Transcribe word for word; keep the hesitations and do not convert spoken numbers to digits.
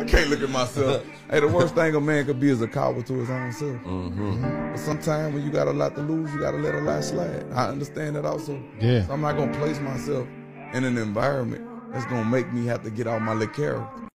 I can't look at myself. Hey, the worst thing a man could be is a coward to his own self. Mm-hmm. But sometimes when you got a lot to lose, you got to let a lot slide. I understand that also. Yeah. So I'm not going to place myself in an environment that's going to make me have to get out my little character.